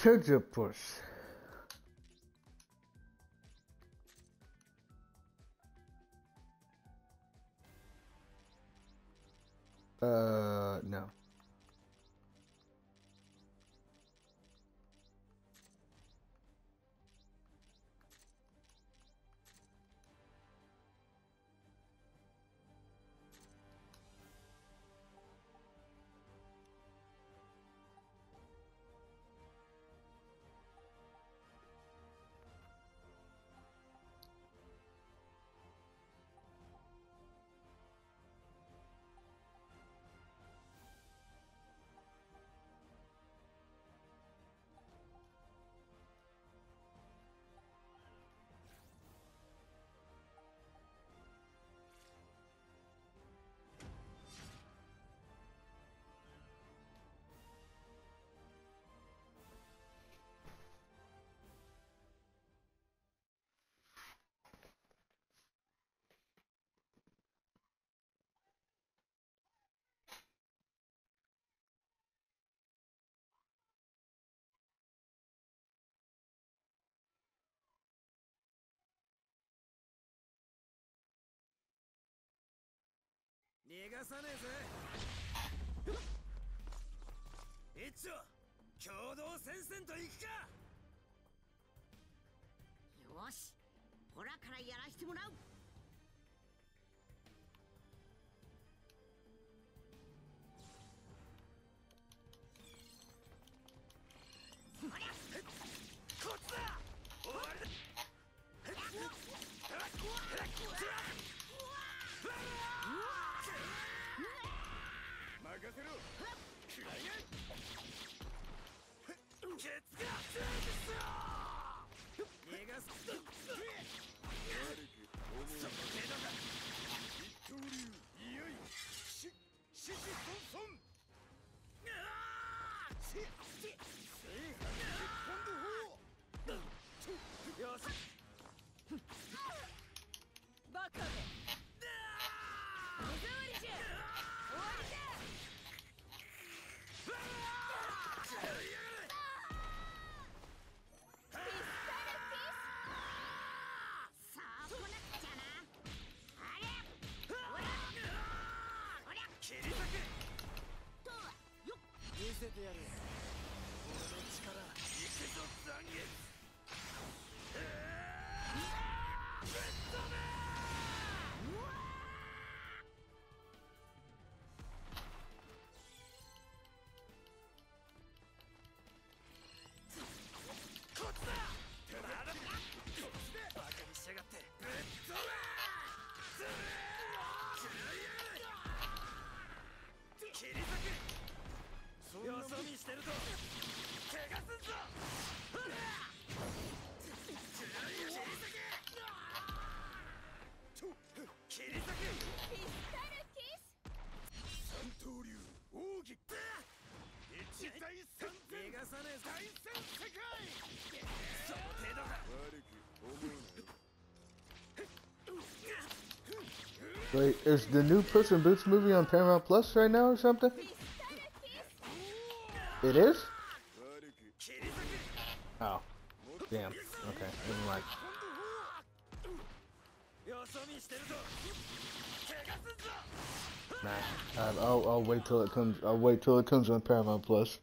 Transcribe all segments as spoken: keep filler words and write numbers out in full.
Octopus. Uh, no. Wait, is the new Puss in Boots movie on Paramount Plus right now or something? It is? Oh, damn. Okay, never mind. Nah, uh, I'll, I'll wait till it comes. I'll wait till it comes on Paramount Plus.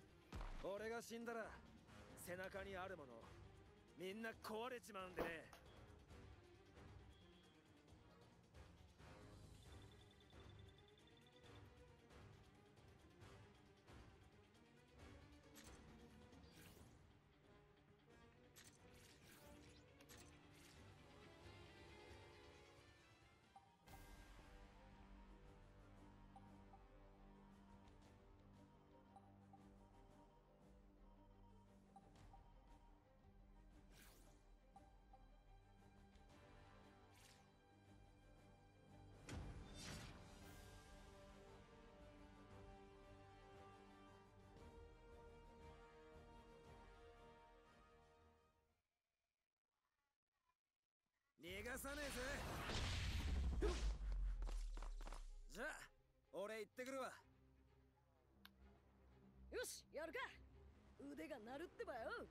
腕が鳴るってばよ。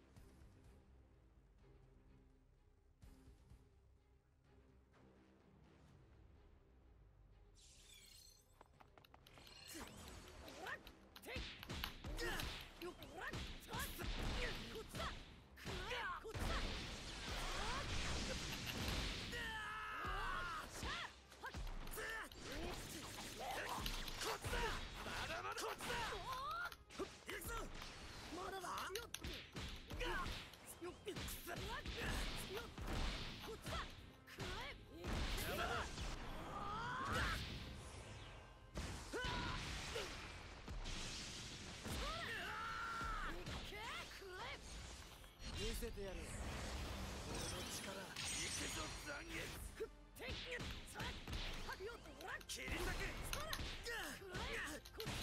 見せてやる。俺の力。行くぞ残月。ふってん。さあ。よっとほら。切り裂け。そら。こっちだ。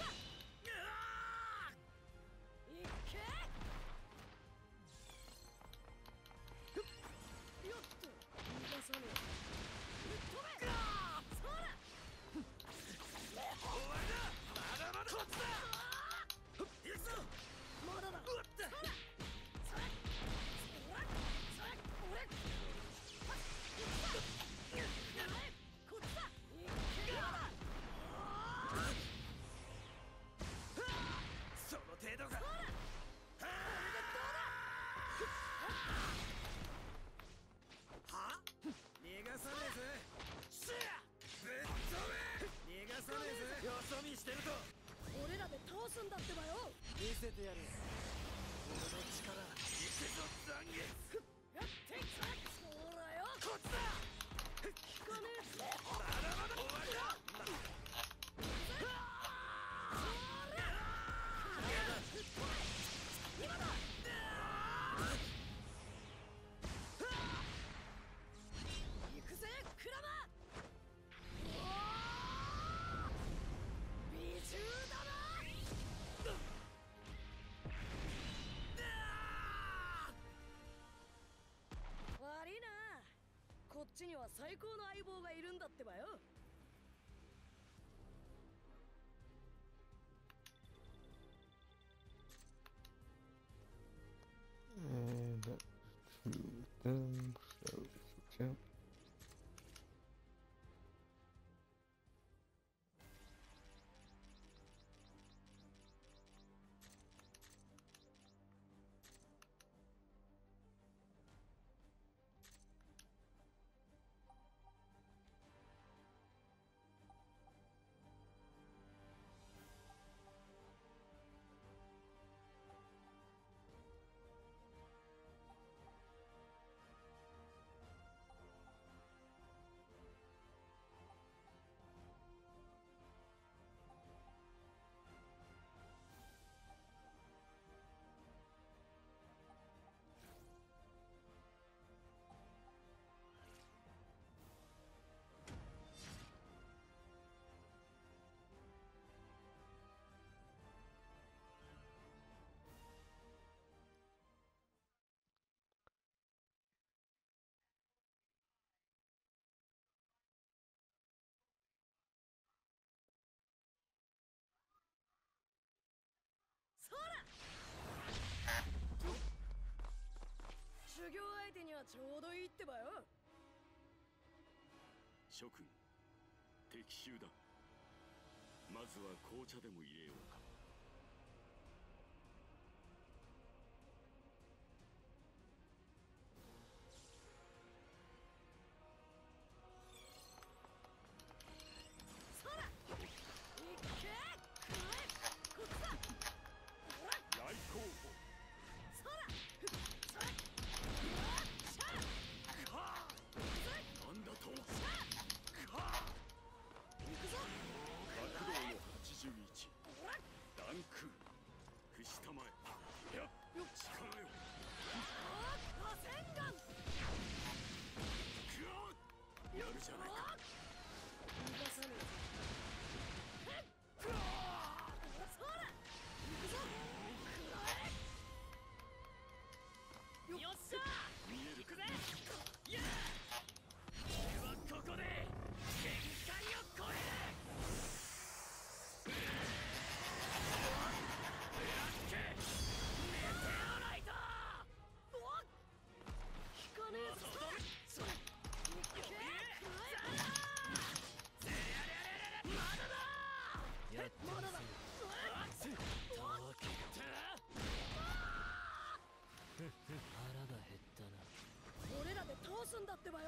いけ。よっと。逃がさねえ。ぶっ飛べ。そら。終わりだ。まだまだこっちだ。行くぞ。まだだ。そら。その程度か。は？逃がさねえぜ。しゃ！ぶっ飛べ！逃がさねえぜ。よそ見してると。俺らで倒すんだってばよ。見せてやる。俺の力。行くぞ残月。やっていくぞ。そらよ。こっちだ。聞かねえ。まだまだ終わりだ。今だ。行くぜクラマ。美獣だな。悪いな。こっちには最高の相棒がいるんだってばよ。 And that's two of them, so switch out.そら。修行相手にはちょうどいいってばよ。 諸君、敵襲だ。まずは紅茶でも入れようか。 そら。いけ。こっちだ。 来候補。 そら。そら。 なんだと。 行くぞ。 学童のはちじゅういち。 たな。俺らで倒すんだってばよ。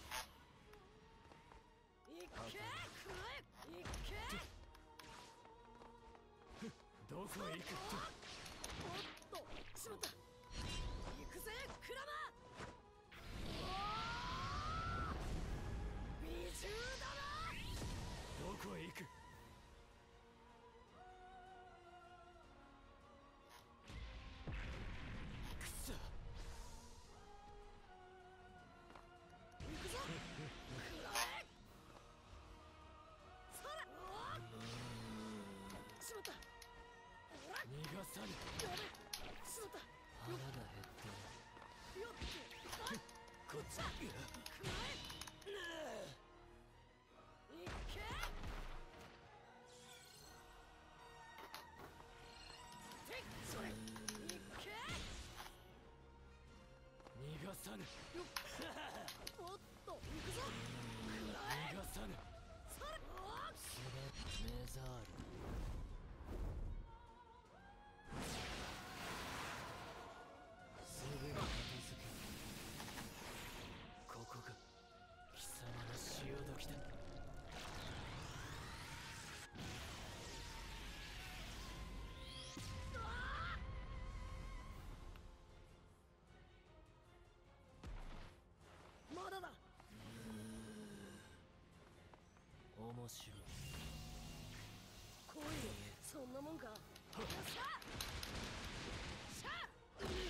いっけー、くらえ、いっけー。どこへ行く。おっと、しまった。行くぜ、クラマ。美獣だな。どこへ行く。くそ。行くぞ。くらえ。そら。しまった。逃がさぬ。やべ。しまった。腹が減った。よっと。こっちだ。くらえ。いっけ。てっそれ。いっけ。逃がさぬ。よっ。おっと、行くぞ。くらえ。逃がさぬ。それ。すべメザール。すぐに片付け。ここが貴様の潮時だ。まだだ。面白い。来いよ、そんなもんか。よっしゃ。しゃ。うわ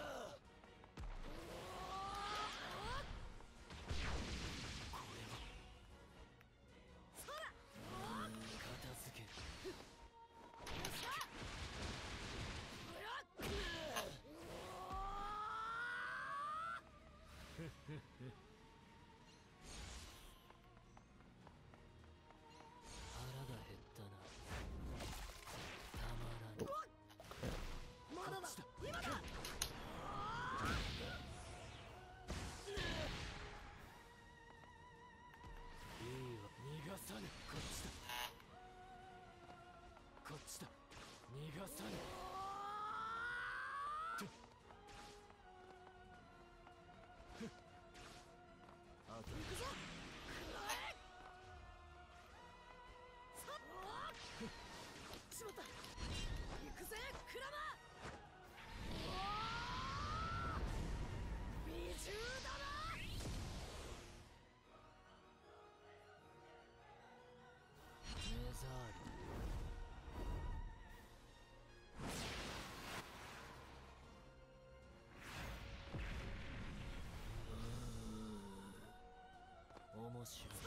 面白い。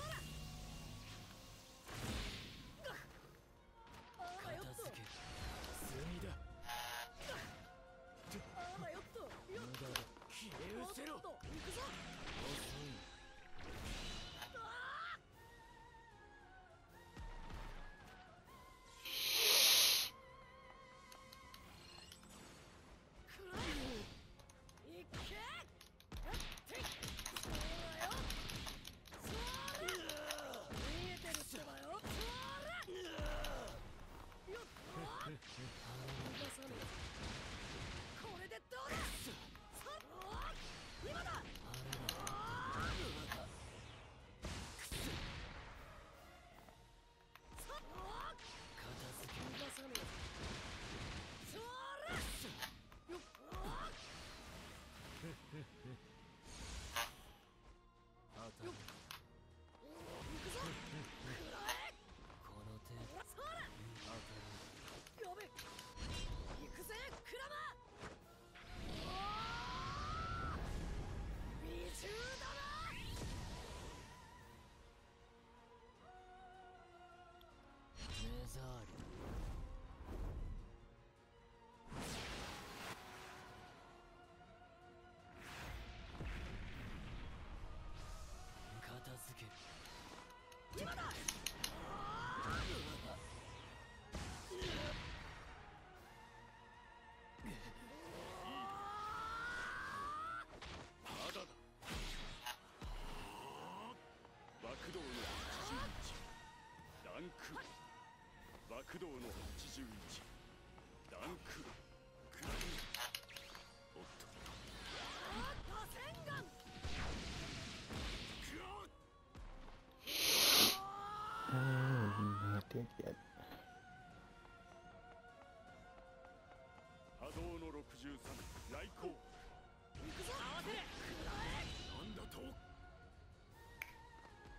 片付け。炭だ。あらよっと。よっと。消え失せろ。行くぞ。遅い。これでどうだ。今だ。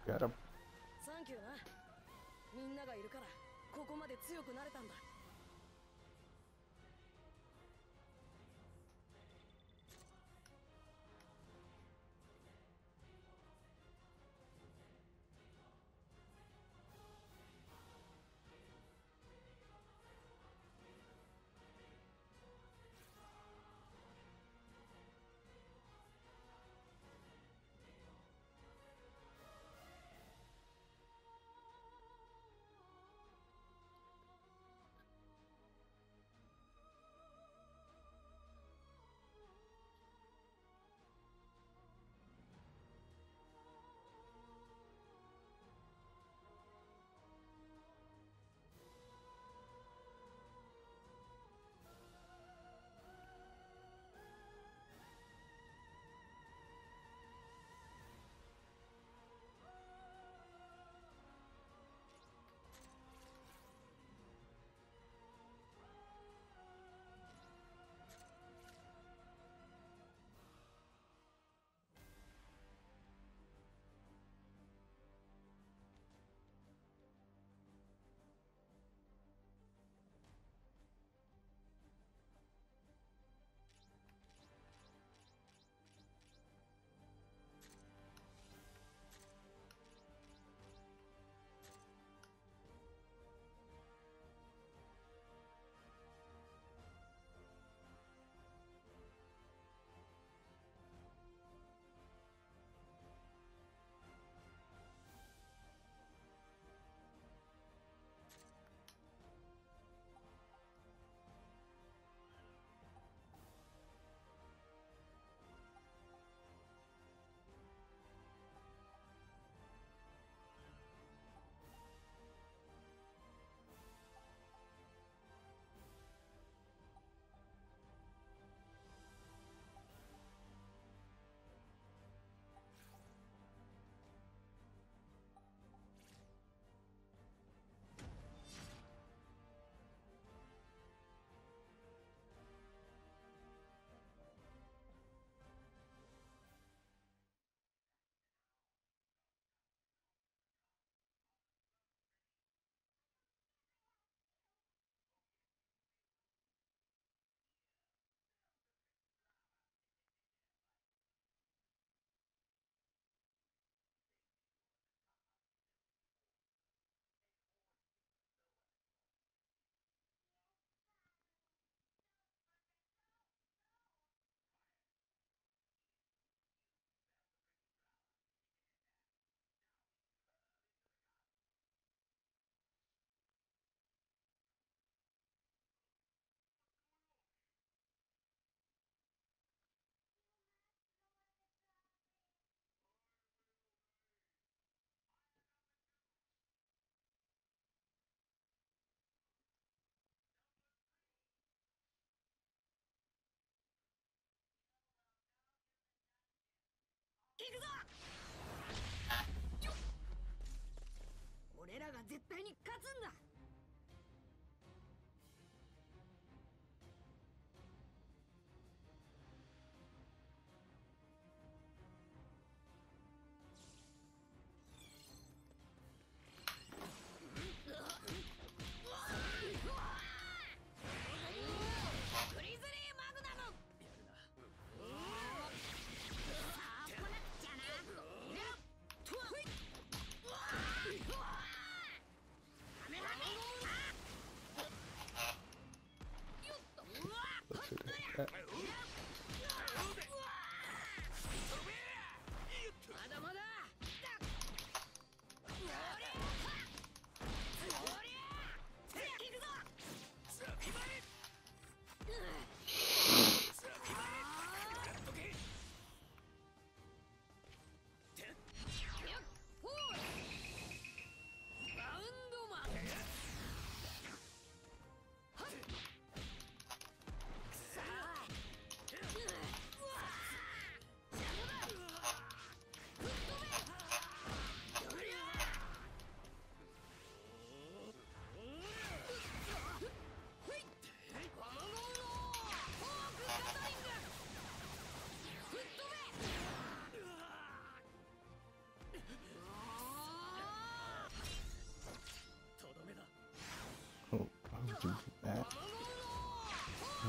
Got him. サンキューな。みんながいるからここまで強くなれたんだ。行くぞ。俺らが絶対に勝つんだ。グリズリーマグナム。カメハメ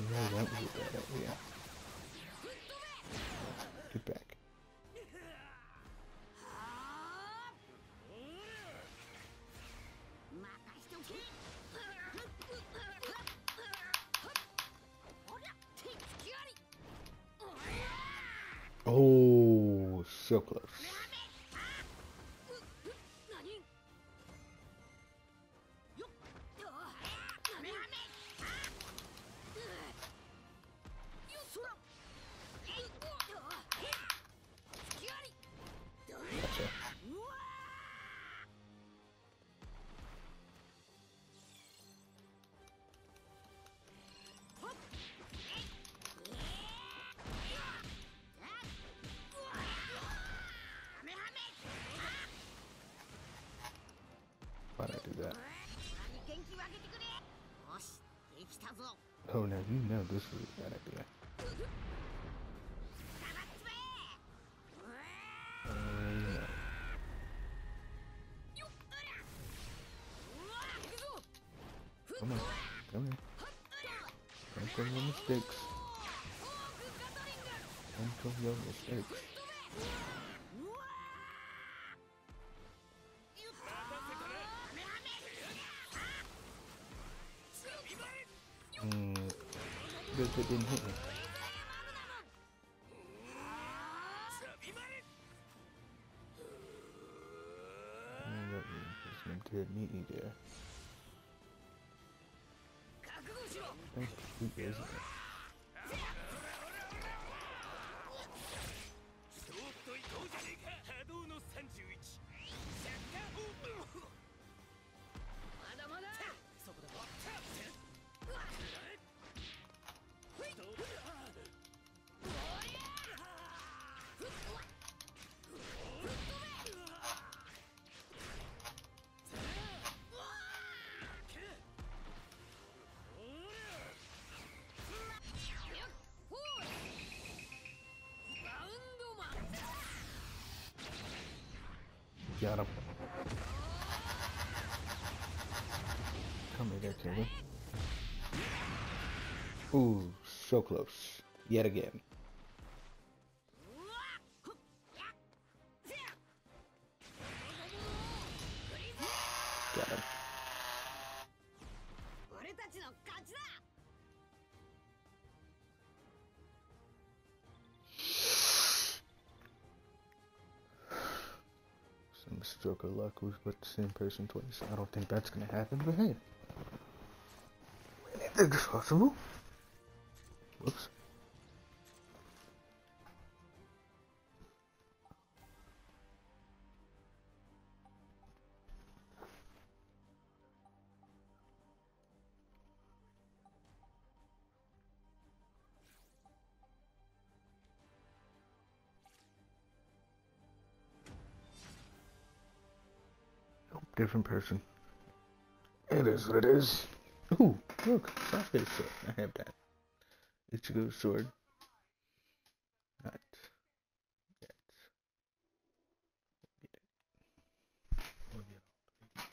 Yeah, that was a bad idea. Get back. Oh, so close. Gotcha. Why'd I do that? Oh, now you know this was a bad idea. Oh, no. Come on, come here. Don't show your mistakes. Don't show your mistakes. Hmm. Good that didn't hit me. Oh, that was meant to hit me there. That's sweet, isn't it? Got him. Come here there, Kevin. Ooh, so close. Yet again. Got him. Some stroke of luck was with the same person twice. I don't think that's gonna happen, but hey. Anything's possible. Whoops. Nope, different person. It is what it is. Ooh, look, Sasuke's sword. I have that. Ichigo's sword. Not yet. Oh, yeah.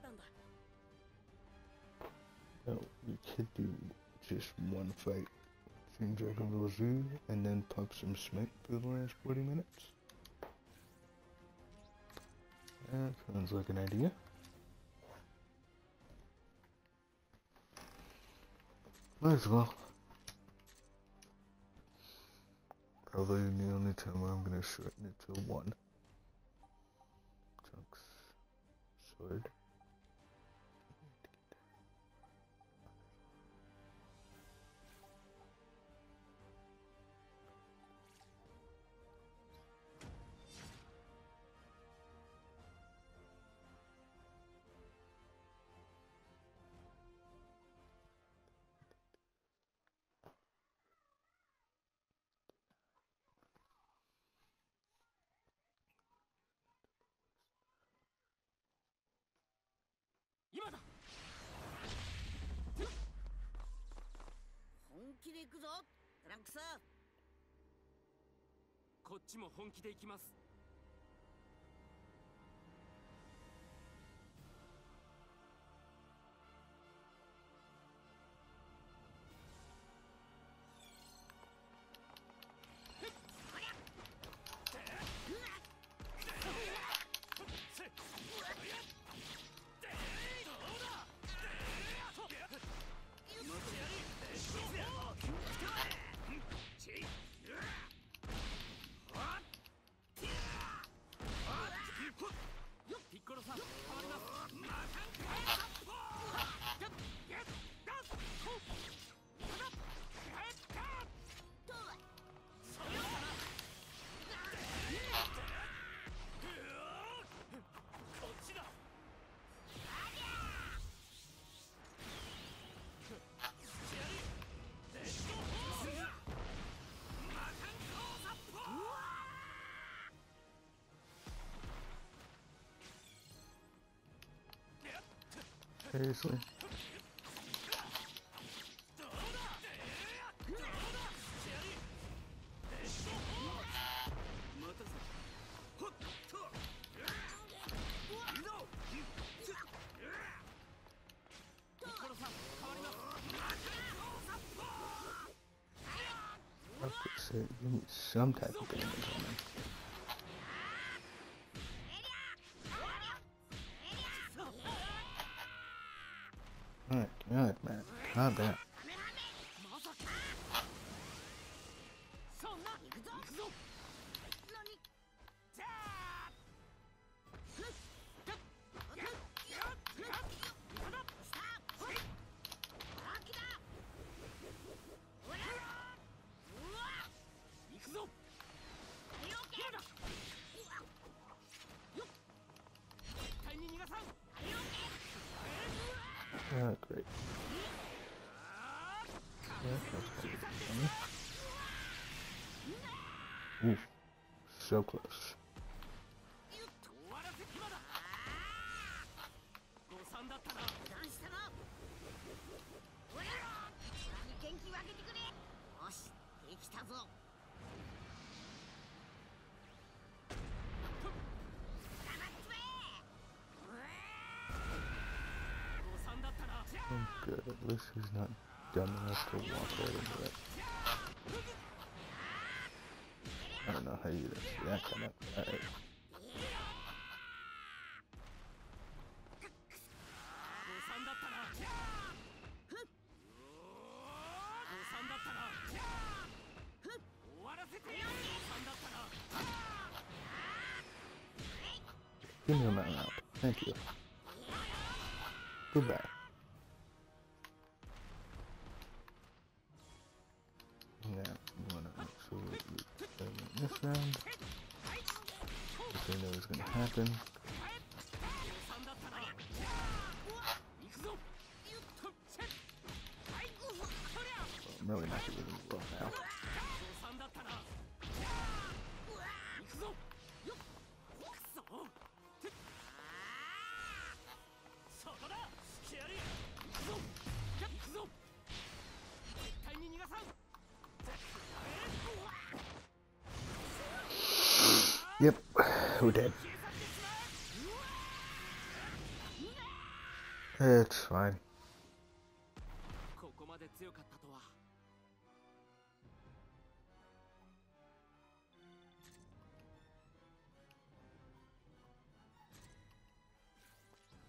たんだ。 No, we could do just one fight. Team Dragon Ball Z, and then pump some Smite for the last forty minutes. That sounds like an idea. Might as well. Probably the only time where I'm gonna shorten it to one. Trunks. Sword. こっちも本気で行きます。 Seriously? I was gonna say, give me some type of damage on them. Alright, alright, man. Calm down. Oh, great. Yeah, that's pretty funny. Oof. So close. Oh, good. At least he's not dumb enough to walk right into it. I don't know how you didn't see that come up. Alright. Give me a mount out. Thank you. Goodbye. Yeah, you wanna make sure that you play in this round. If they know what's gonna happen. Well, I'm really not gonna even roll now. Yep, we're dead. It's fine. ここまで強かったとは。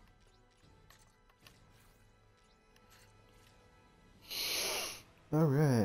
Alright.